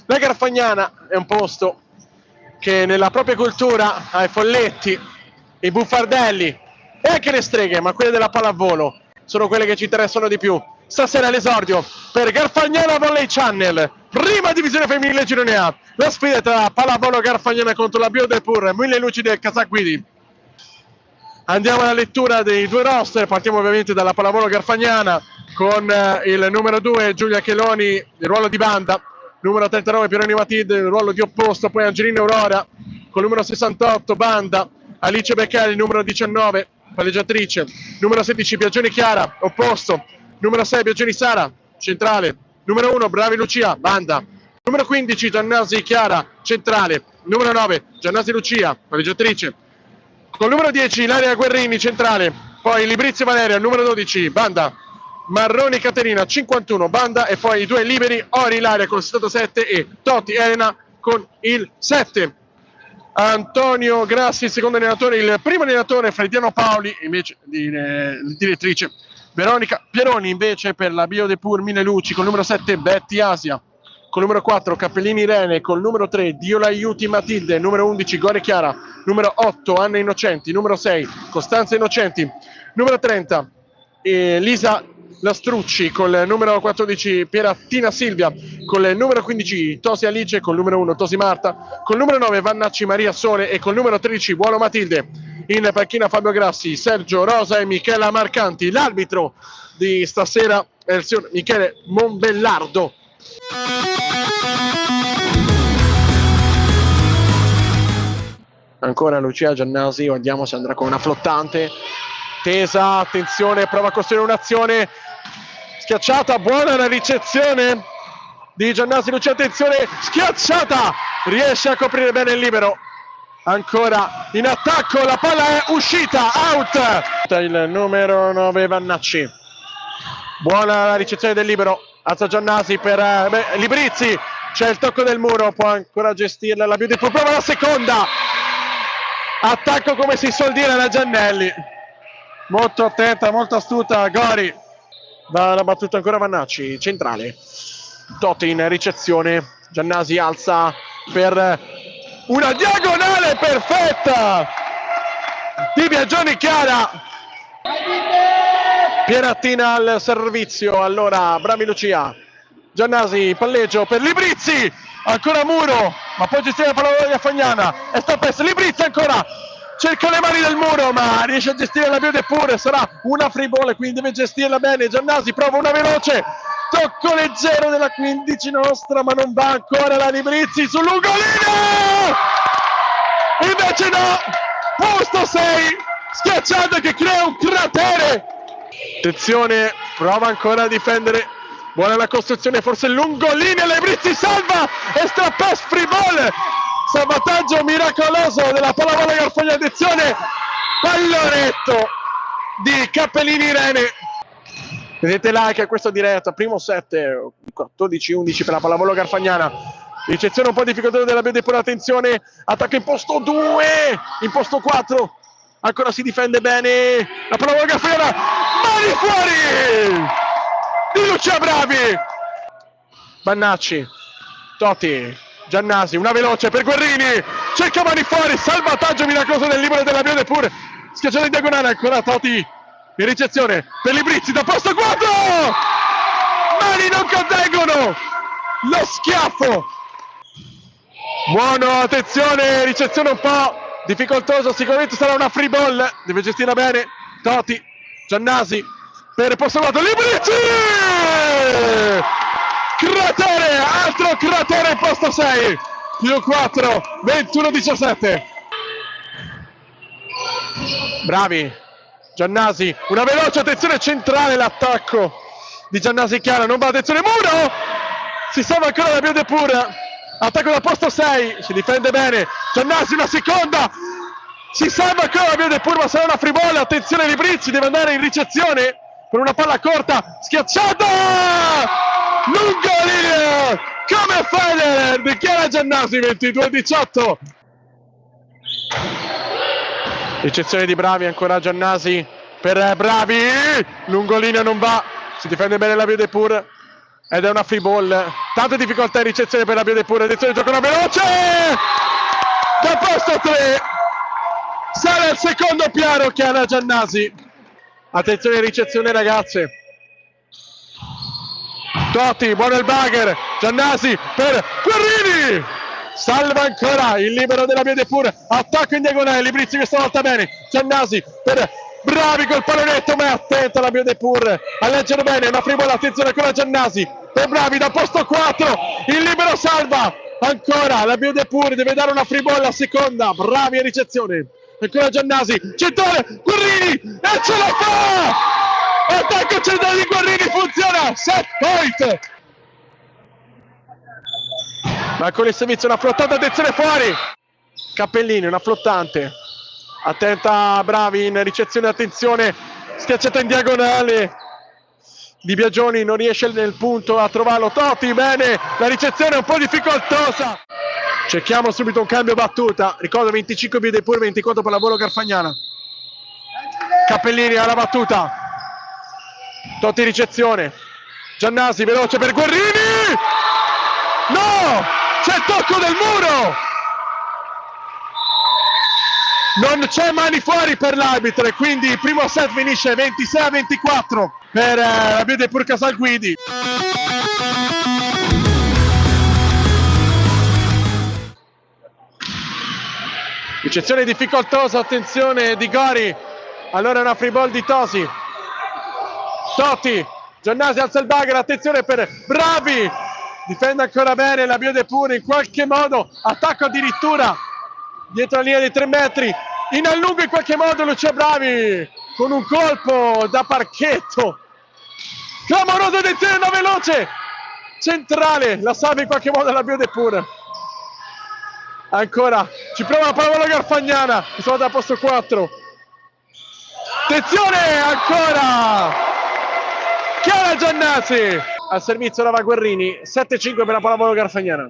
La Garfagnana è un posto che nella propria cultura ha i folletti, i buffardelli e anche le streghe, ma quelle della pallavolo sono quelle che ci interessano di più. Stasera l'esordio per Garfagnana Volley Channel, prima divisione femminile girone A. La sfida tra pallavolo Garfagnana contro la Bio del Pur, Mille Luci del Casaguidi. Andiamo alla lettura dei due roster, partiamo ovviamente dalla pallavolo Garfagnana con il numero 2 Giulia Cheloni, il ruolo di banda, numero 39 Pieroni Matilde, il ruolo di opposto, poi Angelina Aurora con il numero 68 banda, Alice Beccari, numero 19 palleggiatrice, numero 16 Biagioni Chiara, opposto, numero 6 Biagioni Sara, centrale, numero 1 Bravi Lucia, banda, numero 15 Giannasi Chiara, centrale, numero 9 Giannasi Lucia, palleggiatrice, con il numero 10 Ilaria Guerrini, centrale, poi Librizio Valeria, numero 12 banda, Marroni Caterina 51 banda e poi i due liberi Ori Ilaria con il 77 e Totti Elena con il 7. Antonio Grassi il secondo allenatore, il primo allenatore Frediano Paoli invece direttrice Veronica Pieroni invece per la Bio de Pur Mille Luci con il numero 7 Betty Asia, con il numero 4 Cappellini Irene, con il numero 3 Diola Aiuti Matilde, numero 11 Gore Chiara, numero 8 Anna Innocenti, numero 6 Costanza Innocenti, numero 30 Lisa Lastrucci, con il numero 14 Pierattina Silvia, con il numero 15 Tosi Alice, con il numero 1 Tosi Marta, con il numero 9 Vannacci Maria Sole e con il numero 13 Buono Matilde. In panchina Fabio Grassi, Sergio Rosa e Michela Marcanti. L'arbitro di stasera è il signor Michele Monbellardo. Ancora Lucia Giannasi, vediamo se andrà con una flottante tesa, attenzione, prova a costruire un'azione schiacciata, buona la ricezione di Giannasi. Lucia, attenzione, schiacciata, riesce a coprire bene il libero, ancora in attacco, la palla è uscita, out, il numero 9 Vannacci, buona la ricezione del libero, alza Giannasi per Librizzi, c'è il tocco del muro, può ancora gestirla la Beautiful, prova la seconda, attacco come si suol dire la Giannelli, molto attenta, molto astuta Gori, va la battuta ancora Vannacci, centrale, Totti in ricezione, Giannasi alza per una diagonale perfetta di Biagioni Chiara, Pierattina al servizio, allora Bravi Lucia, Giannasi palleggio per Librizzi, ancora muro, ma poi gestire la palla di Garfagnana, e sta per Librizzi ancora, cerca le mani del muro ma riesce a gestire la Bio de Pur, sarà una free ball quindi deve gestirla bene, Giannasi prova una veloce, tocco leggero della 15 nostra ma non va ancora la Librizzi sul lungolino, invece no, posto 6 schiacciato che crea un cratere, attenzione, prova ancora a difendere, buona la costruzione, forse lungolinea, Librizzi salva e strappes free ball, salvataggio miracoloso della pallavolo Garfagnana, attenzione, pallonetto di Cappellini Irene, vedete like a questo diretto, primo set 14-11 per la pallavolo Garfagnana, ricezione un po' difficoltosa della Bio de Pur, attenzione, attacco in posto 2, in posto 4, ancora si difende bene la pallavolo Garfagnana, mani fuori di Lucia Bravi, Vannacci, Totti, Giannasi, una veloce per Guerrini, cerca mani fuori, salvataggio miracoloso del libero della Bio de Pur, schiacciato in diagonale, ancora Totti in ricezione per Librizzi da posto 4, mani non contengono lo schiaffo, buono, attenzione, ricezione un po' difficoltosa, sicuramente sarà una free ball, deve gestirla bene Totti, Giannasi per posto 4, Librizzi, cratere, altro cratere in posto 6, più 4, 21-17. Bravi, Giannasi, una veloce, attenzione centrale, l'attacco di Giannasi Chiara, non va, attenzione, muro, si salva ancora la Bio de Pur, attacco da posto 6, si difende bene, Giannasi una seconda, si salva ancora la Bio de Pur, ma sarà una free ball, attenzione Librizzi, deve andare in ricezione per una palla corta, schiacciata, lungolinea, come Federer, dichiara Giannasi, 22-18. Ricezione di Bravi, ancora Giannasi per Bravi, lungolinea non va, si difende bene la Bio de Pur, ed è una free ball. Tante difficoltà in ricezione per la Biodepur. Attenzione, giocano veloce da posto 3, sale al secondo piano Chiara Giannasi. Attenzione in ricezione, ragazze. Totti, buono il bagger, Giannasi per Guerrini, salva ancora il libero della Biodepur, attacco in diagonale, Librizzi questa volta bene, Giannasi per Bravi col pallonetto, ma è attenta la Biodepur a leggere bene, una free ball, attenzione ancora Giannasi per Bravi da posto 4, il libero salva ancora la Biodepur, deve dare una free ball a seconda, Bravi in ricezione, ancora Giannasi, centrale, Guerrini e ce la fa! Attacco centrale di Guerrini, funziona, set point! Ma con il servizio una flottante, attenzione fuori! Cappellini, una flottante, attenta Bravi in ricezione, attenzione, schiacciata in diagonale Di Biagioni, non riesce nel punto a trovarlo, Totti, bene, la ricezione è un po' difficoltosa, cerchiamo subito un cambio battuta, ricordo 25 Biodepur, 24 pallavolo Garfagnana. Cappellini alla battuta, Totti ricezione, Giannasi veloce per Guerrini, no, c'è il tocco del muro, non c'è mani fuori per l'arbitro e quindi il primo set finisce 26-24 per la Biodepur Casalguidi. Ricezione difficoltosa, attenzione di Gori, allora è una free ball di Tosi. Totti, Giannasi alza il bagger, attenzione per Bravi, difende ancora bene la Biodepur, in qualche modo attacco addirittura dietro la linea dei 3 metri, in allungo in qualche modo Lucia Bravi con un colpo da parchetto, clamorosa, attenzione, una veloce centrale, la salva in qualche modo la Biodepur, ancora ci prova la pallavolo Garfagnana, sono da posto 4, attenzione ancora Chiara Giannasi, al servizio Rava Guerrini, 7-5 per la pallavolo Garfagnana.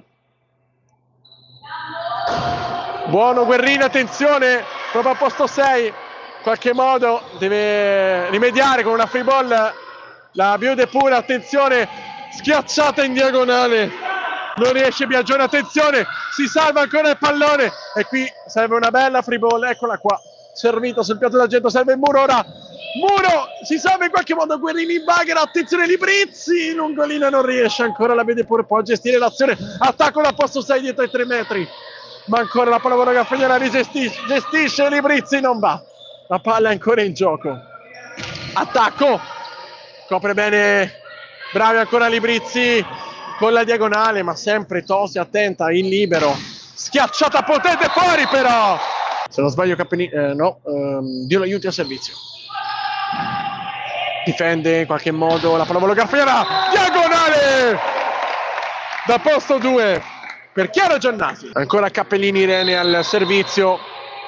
Buono Guerrini, attenzione, proprio a posto 6, in qualche modo deve rimediare con una free ball la Biodepur, attenzione, schiacciata in diagonale, non riesce Biagione, attenzione, si salva ancora il pallone e qui serve una bella free ball, eccola qua, servito sul piatto d'argento, serve il muro ora, muro, si salva in qualche modo Guerrini in bagger, attenzione Librizzi, lungolina non riesce ancora la Biodepur, può gestire l'azione, attacco da posto 6 dietro ai 3 metri, ma ancora la pallavolo Garfagnana gestisce Librizzi, non va, la palla è ancora in gioco, attacco, copre bene Bravi ancora Librizzi con la diagonale, ma sempre Tosi attenta, in libero, schiacciata potente fuori però, se non sbaglio Cappellini, no, Dio lo aiuti a servizio, difende in qualche modo la pallavolo Garfagnana, diagonale da posto 2 per Chiara Giannasi, ancora Cappellini Irene al servizio,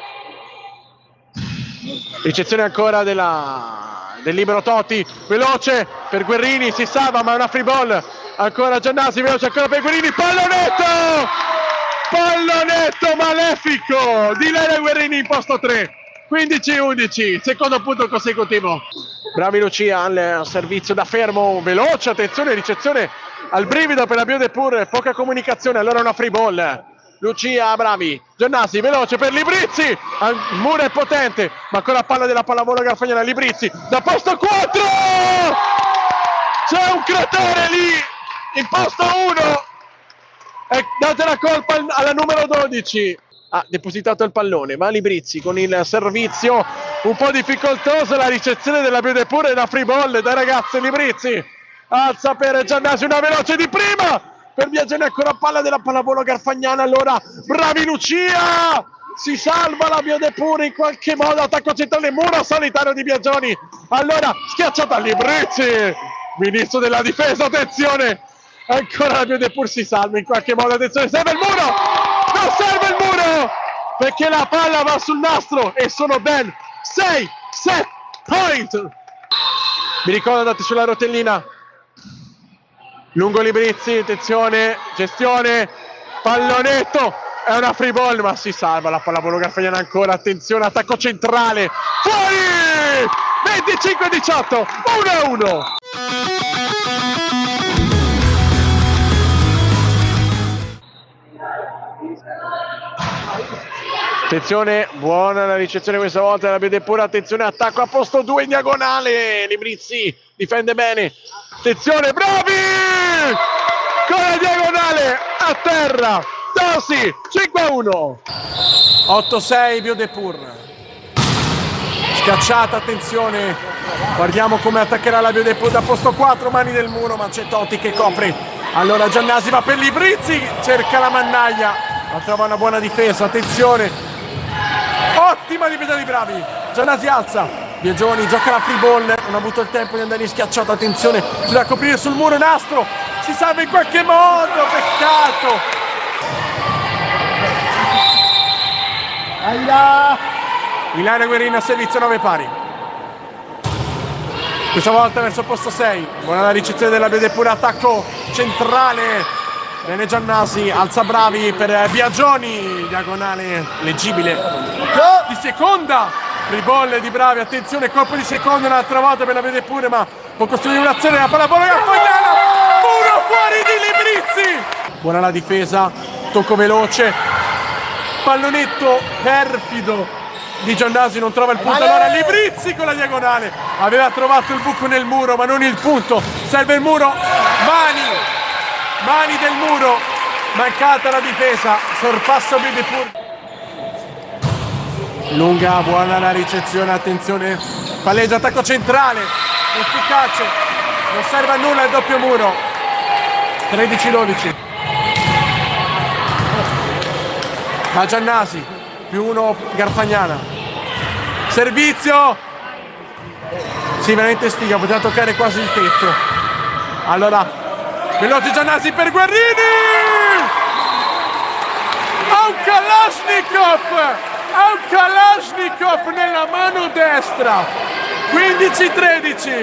ricezione ancora del libero Totti, veloce per Guerrini, si salva ma è una free ball, ancora Giannasi, veloce ancora per Guerrini, pallonetto malefico di Lele Guerrini in posto 3, 15-11, secondo punto consecutivo. Bravi Lucia al servizio da fermo, veloce, attenzione, ricezione al brivido per la Biodepur, poca comunicazione, allora una free ball. Lucia Bravi, Giannasi veloce per Librizzi, il muro è potente, ma con la palla della pallavolo Garfagnana, Librizzi da posto 4, c'è un cratere lì in posto 1 e date la colpa alla numero 12, ha depositato il pallone, ma Librizzi con il servizio un po' difficoltoso, la ricezione della Biodepur è una free ball dai ragazzi, Librizzi alza per Giannasi, una veloce di prima per Biagione, ancora palla della pallavolo Garfagnana, allora Bravi Lucia, si salva la Biodepur in qualche modo, attacco centrale, muro solitario di Biagioni, allora schiacciata Librizzi, ministro della difesa, attenzione, ancora la Biodepur si salva in qualche modo, attenzione, serve il muro, non serve il muro, perché la palla va sul nastro e sono ben 6 set point, mi ricordo andate sulla rotellina, lungo Librizzi, attenzione, gestione, pallonetto, è una free ball ma si salva la pallavolo Garfagnana ancora, attenzione, attacco centrale, fuori, 25-18, 1-1. Attenzione, buona la ricezione questa volta della Bedepura. Attenzione, attacco a posto 2 in diagonale. Librizzi difende bene. Attenzione, bravi! Con la diagonale a terra. Tosi, 5-1. 8-6 Biodepur. Schiacciata, attenzione. Guardiamo come attaccherà la Biodepur da posto 4, mani del muro, ma c'è Totti che copre. Allora Giannasi va per Librizzi, cerca la mannaia, ma trova una buona difesa, attenzione. Ottima difesa di Bravi. Giannasi alza. Biagioni gioca la free ball. Non ha avuto il tempo di andare in schiacciata. Attenzione, da coprire sul muro. Nastro si salva in qualche modo. Peccato. Ilaria Guerrini a servizio 9 pari. Questa volta verso posto 6. Buona la ricezione della Bedepura. Attacco centrale. Bene Giannasi, alza Bravi per Biagioni, diagonale leggibile di seconda, free ball di Bravi, attenzione, colpo di seconda un'altra volta per la Bedepure, ma può costruire un'azione, la pallavolo Garfagnana, muro fuori di Librizzi, buona la difesa, tocco veloce, pallonetto perfido di Giannasi, non trova il punto, allora Librizzi con la diagonale, aveva trovato il buco nel muro ma non il punto, serve il muro, mani del muro, mancata la difesa, sorpasso Bedepur. Lunga, buona la ricezione, attenzione, palleggio, attacco centrale, efficace, non serve a nulla il doppio muro, 13-12. Ma Giannasi, più 1 Garfagnana, servizio, sì veramente sfiga, poteva toccare quasi il tetto, allora veloce Giannasi per Guerrini! Ha un Kalashnikov nella mano destra! 15-13!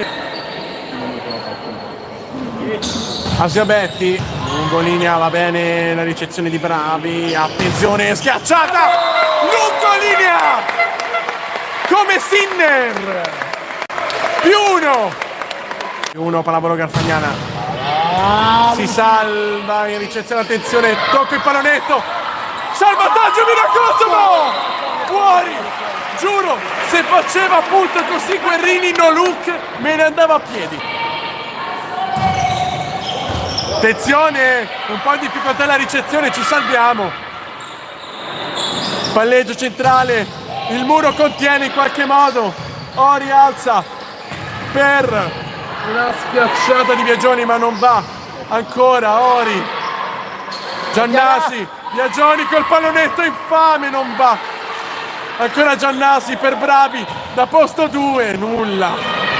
Asiabetti, lungo linea, va bene la ricezione di Bravi, attenzione, schiacciata! Lungo linea! Come Sinner! Più 1 pallavolo Garfagnana. Si salva in ricezione, attenzione, tocca il pallonetto, salvataggio miracoloso, fuori, giuro, se faceva appunto così Guerrini no look me ne andava a piedi. Attenzione, un po' in difficoltà la ricezione, ci salviamo. Palleggio centrale, il muro contiene in qualche modo, Ori alza per una schiacciata di Biagioni ma non va, ancora Ori, Giannasi, Biagioni col pallonetto infame, non va, ancora Giannasi per Bravi, da posto 2, nulla,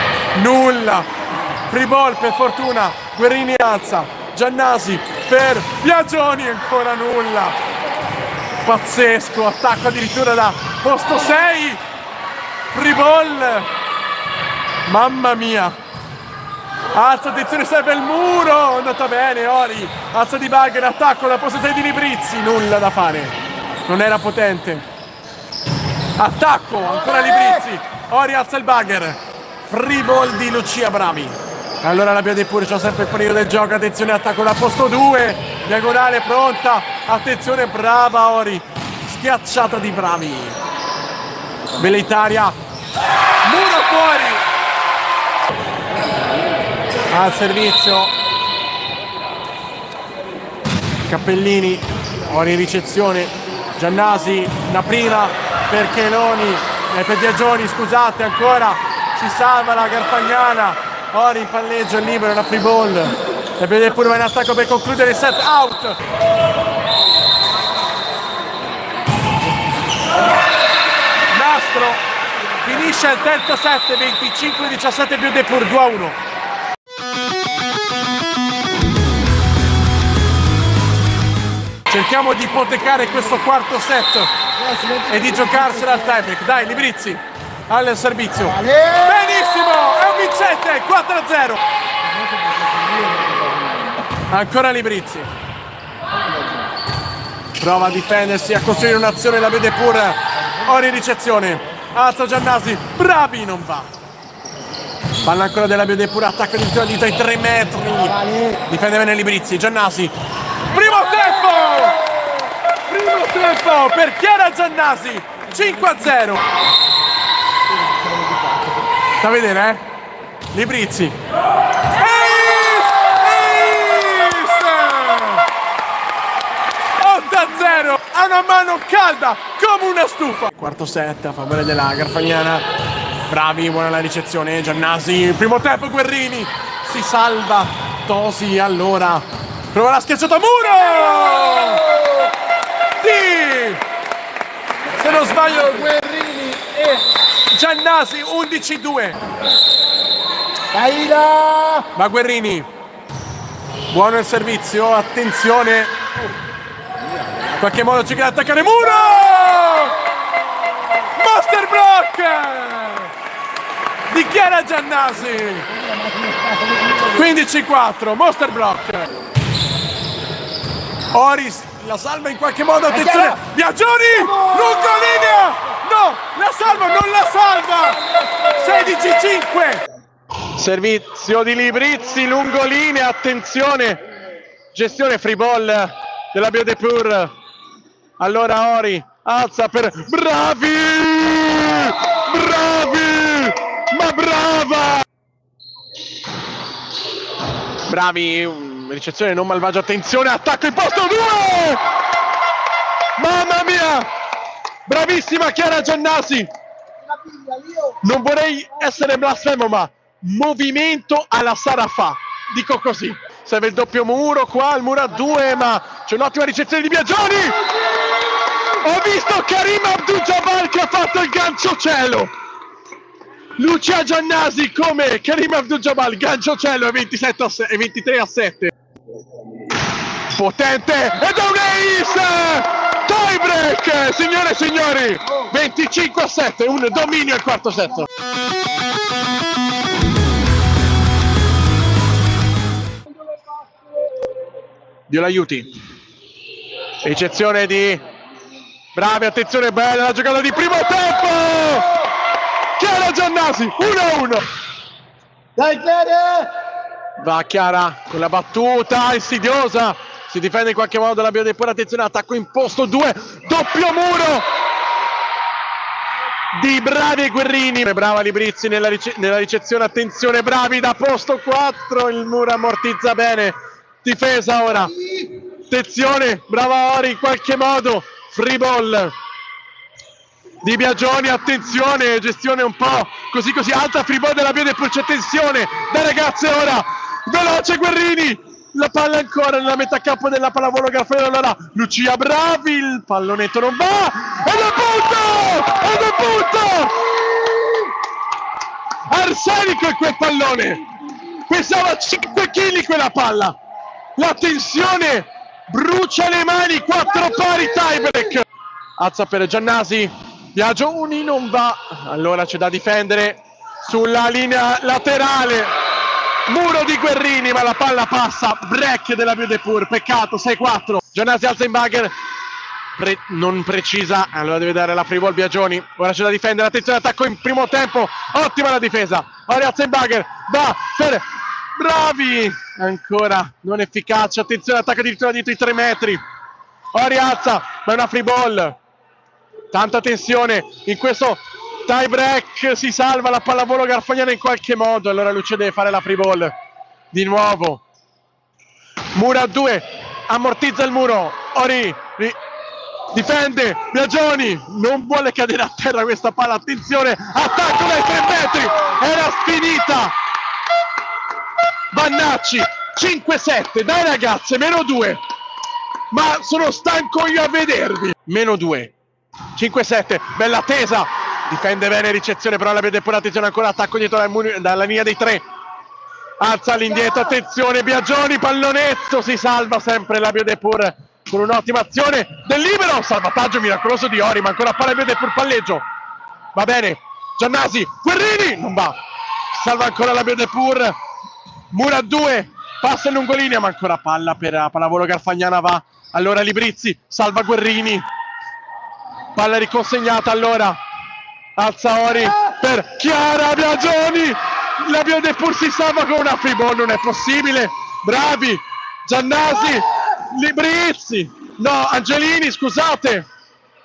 free ball per fortuna, Guerrini alza, Giannasi per Biagioni, ancora nulla, pazzesco, attacco addirittura da posto 6, free ball, mamma mia. Alza, attenzione, serve il muro, è andata bene Ori, alza di Bagger, attacco da posto 6 di Librizzi, nulla da fare, non era potente, attacco, ancora Librizzi, Ori alza il Bagger, free ball di Lucia Bravi, allora la Biodepur c'ha sempre il periodo del gioco, attenzione, attacco da posto 2, diagonale pronta, attenzione, brava Ori, schiacciata di Bravi, velleitaria, muro fuori, al servizio Cappellini, ora in ricezione Giannasi, la prima per Cheloni per Biagioni, scusate, ancora si salva la Garfagnana, ora in palleggio libero la free ball, e vede pure in attacco per concludere il set, out. Nastro finisce il terzo set, 25-17 Biodepur, 2-1. Cerchiamo di ipotecare questo quarto set e di giocarsela al tiebreak. Dai, Librizzi al servizio. Benissimo, è un vincente, 4-0. Ancora Librizzi. Prova a difendersi, a costruire un'azione, la vede pure. Ora in ricezione. Alza Giannasi, Bravi, non va. Palla ancora della Biodepur, attacca di dita ai 3 metri. Difende bene Librizzi, Giannasi. Primo tempo! 1 per Chiara Giannasi, 5-0. Sta a vedere, eh? Librizzi. 8-0, ha una mano calda come una stufa. Quarto set a favore della Garfagnana. Bravi, buona la ricezione. Giannasi, primo tempo Guerrini. Si salva Tosi, allora prova la schiacciata, muro! Sì! Se non sbaglio Guerrini e Giannasi, 11-2. Ma Guerrini, buono il servizio, attenzione. In qualche modo ci viene ad attaccare, muro! Master block di Chiara Giannasi. 15-4, Monster block. Oris la salva in qualche modo, attenzione, Biagioni, lungo linea, no, la salva, non la salva. 16-5. Servizio di Librizzi, lungo linea, attenzione, gestione free ball della Biodepur. Allora Ori alza per bravi, ma brava, bravi, ricezione non malvagio, attenzione, attacco in posto 2, mamma mia, bravissima Chiara Giannasi. Non vorrei essere blasfemo, ma movimento alla Sarafà, dico così. Serve il doppio muro qua, il muro a 2, ma c'è un'ottima ricezione di Biagioni. Ho visto Karim Abdul-Jabbar che ha fatto il gancio cielo. Lucia Giannasi come Karim Abdul-Jabbar, gancio cielo, e 23-7. Potente, ed è un ace! Tie break, signore e signori, 25-7, un dominio al quarto set. Dio l'aiuti. Ricezione di bravi, attenzione, bella la giocata di primo tempo. Chiara Giannasi, 1-1. Dai Chiara! Va Chiara con la battuta insidiosa. Si difende in qualche modo la Biodepur, attenzione, attacco in posto 2, doppio muro di Bravi e Guerrini. Brava Librizzi nella ricezione, attenzione, bravi da posto 4, il muro ammortizza bene. Difesa ora, attenzione, brava Ori in qualche modo, free ball di Biagioni, attenzione, gestione un po' così alta, free ball della Biodepur, c'è tensione da ragazze ora, veloce Guerrini, la palla ancora nella metà campo della pallavolo Garfagnana, allora Lucia Bravi, il pallonetto non va, ed è punto, arsenico in quel pallone, pesava 5 kg quella palla. La tensione brucia le mani, 4 pari, tiebreak. Alza per Giannasi, Biagioni non va, allora c'è da difendere sulla linea laterale. Muro di Guerrini, ma la palla passa, break della Biodepur, peccato, 6-4. Giannasi alza in bagger, non precisa, allora deve dare la free ball Biagioni. Ora c'è da difendere, attenzione, attacco in primo tempo, ottima la difesa. Ora alza in bagger, va per Bravi, ancora non efficace, attenzione, attacca addirittura dietro i 3 metri. Ora rialza, ma è una free ball. Tanta tensione in questo tie break, si salva la pallavolo Garfagnana in qualche modo, allora Lucia deve fare la free ball. Di nuovo. Muro a 2, ammortizza il muro, Ori difende, Biagioni, non vuole cadere a terra questa palla, attenzione, attacco dai 3 metri, era finita. Vannacci, 5-7, dai ragazze, -2, ma sono stanco io a vedervi. -2, 5-7, bella tesa, difende bene, ricezione però la Biodepur, attenzione ancora, attacco dietro dalla linea dei 3, alza all'indietro, attenzione Biagioni, pallonetto, si salva sempre la Biodepur con un'ottima azione del libero, salvataggio miracoloso di Ori, ma ancora palla Biodepur, palleggio, va bene, Giannasi, Guerrini, non va, salva ancora la Biodepur. Muro a 2, passa in lungolinea, ma ancora palla per pallavolo Garfagnana, va. Allora Librizzi, salva Guerrini. Palla riconsegnata allora. Alza Ori per Chiara Biagioni. La Biodepur si salva con una free ball, non è possibile. Bravi, Giannasi, Librizzi. No, Angelini, scusate.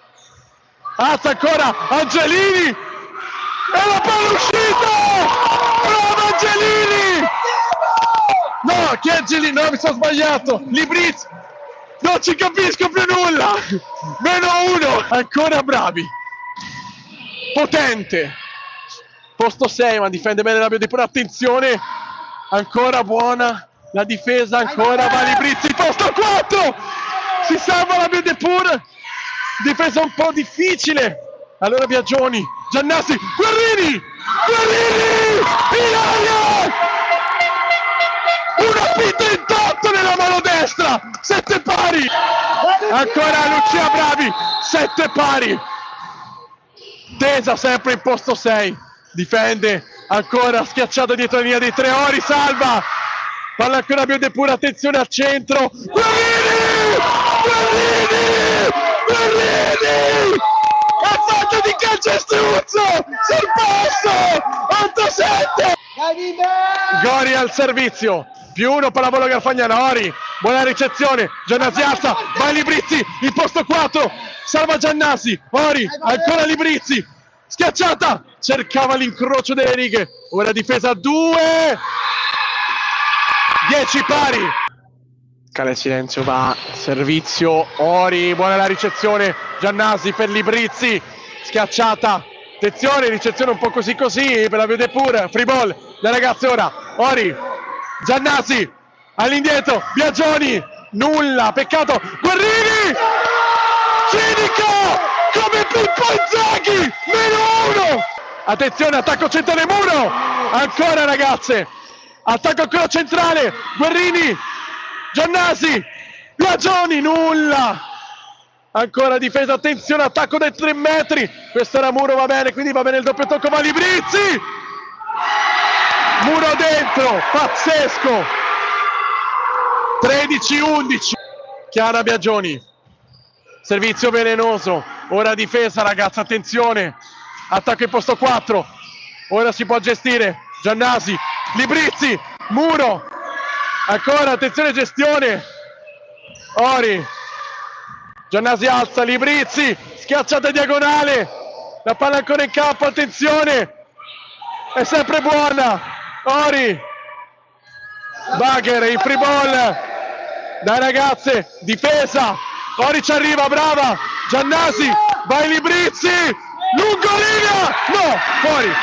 alza ancora Angelini e la palla uscita, bravo Angelini, no, chi è Angelini? No, mi sono sbagliato, Librizzi, non ci capisco più nulla, -1, ancora bravi, potente, posto 6, ma difende bene la Biodepur, attenzione, ancora buona la difesa, ancora va Librizzi, posto 4, si salva la Biodepur, difesa un po' difficile, allora Biagioni, Giannassi, Guerrini, in aria, una pita intatto nella mano destra, 7 pari, ancora Lucia Bravi, 7 pari, Tesa sempre in posto 6, difende, ancora schiacciato dietro la linea dei 3, Ori salva, palla ancora Biodepur, attenzione al centro, Guerrini, ha fatto di calcio estruzzo sul posto, 8-7, Gori al servizio, +1 pallavolo Garfagnana, Ori, buona ricezione, Giannasi alza, vai Librizzi, il posto 4, salva Giannasi, Ori, ancora Librizzi, schiacciata, cercava l'incrocio delle righe, ora difesa 2, 10 pari, cala il silenzio, va servizio, Ori, buona la ricezione, Giannasi per Librizzi, schiacciata, attenzione, ricezione un po' così per la Biodepur, free ball, le ragazze ora, Ori, Giannasi, all'indietro, Biagioni, nulla, peccato, Guerrini, cinica, come Pippo Inzaghi, -1, attenzione, attacco centrale, Muro, ancora ragazze, attacco ancora centrale, Guerrini, Giannasi, Biagioni, nulla, ancora difesa, attenzione, attacco dai 3 metri, questo era Muro, va bene, quindi va bene il doppio tocco, va Librizzi, Muro dentro, pazzesco, 13-11, Chiara Biagioni, servizio velenoso, ora difesa ragazzi, attenzione, attacco in posto 4, ora si può gestire, Giannasi, Librizzi, Muro, ancora attenzione gestione, Ori, Giannasi alza, Librizzi, schiacciata diagonale, la palla ancora in campo, attenzione, è sempre buona, Ori, Bagher in free ball, dai ragazze, difesa, Ori ci arriva, brava, Giannasi, vai Librizzi, lungolinea, no, fuori,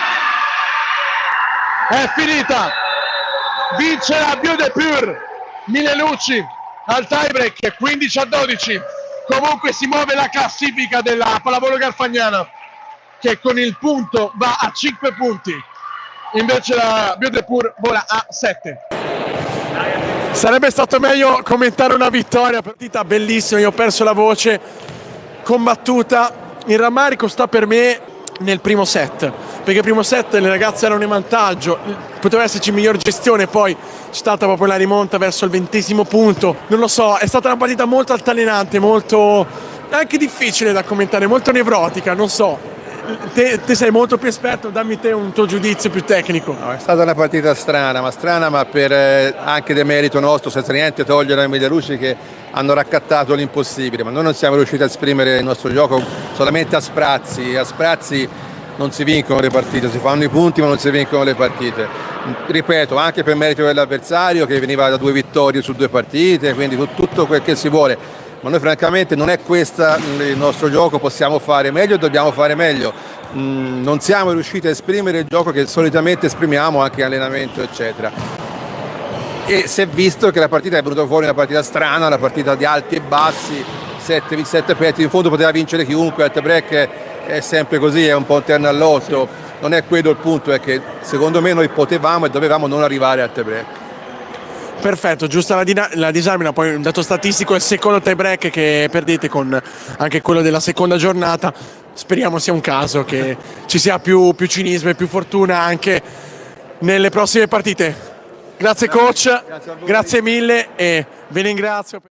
è finita, vince la Biodepur, Milelucci al tiebreak 15-12, comunque si muove la classifica della pallavolo Garfagnana che con il punto va a 5 punti, invece la Biodepur vola a 7. Sarebbe stato meglio commentare una vittoria, partita bellissima, io ho perso la voce, combattuta, il rammarico sta per me nel primo set, perché il primo set le ragazze erano in vantaggio, poteva esserci miglior gestione, poi c'è stata proprio la rimonta verso il 20° punto, non lo so, è stata una partita molto altalenante, molto anche difficile da commentare, molto nevrotica, non so. Te sei molto più esperto, dammi te un tuo giudizio più tecnico. No, è stata una partita strana ma per anche demerito nostro, senza niente togliere ai Milelucci che hanno raccattato l'impossibile, ma noi non siamo riusciti a esprimere il nostro gioco solamente a sprazzi non si vincono le partite, si fanno i punti ma non si vincono le partite. Ripeto, anche per merito dell'avversario che veniva da 2 vittorie su 2 partite, quindi tutto quel che si vuole. Ma noi francamente non è questo il nostro gioco, possiamo fare meglio e dobbiamo fare meglio. Non siamo riusciti a esprimere il gioco che solitamente esprimiamo anche in allenamento eccetera. E si è visto che la partita è venuta fuori una partita strana, una partita di alti e bassi, 7 petti, in fondo poteva vincere chiunque, il break è sempre così, è un po' un terno all'otto, non è quello il punto, è che secondo me noi potevamo e dovevamo non arrivare al tie break. Perfetto, giusta la disamina, poi un dato statistico è il secondo tie break che perdete con anche quello della seconda giornata, speriamo sia un caso, che ci sia più cinismo e più fortuna anche nelle prossime partite. Grazie coach, grazie mille e vi ringrazio.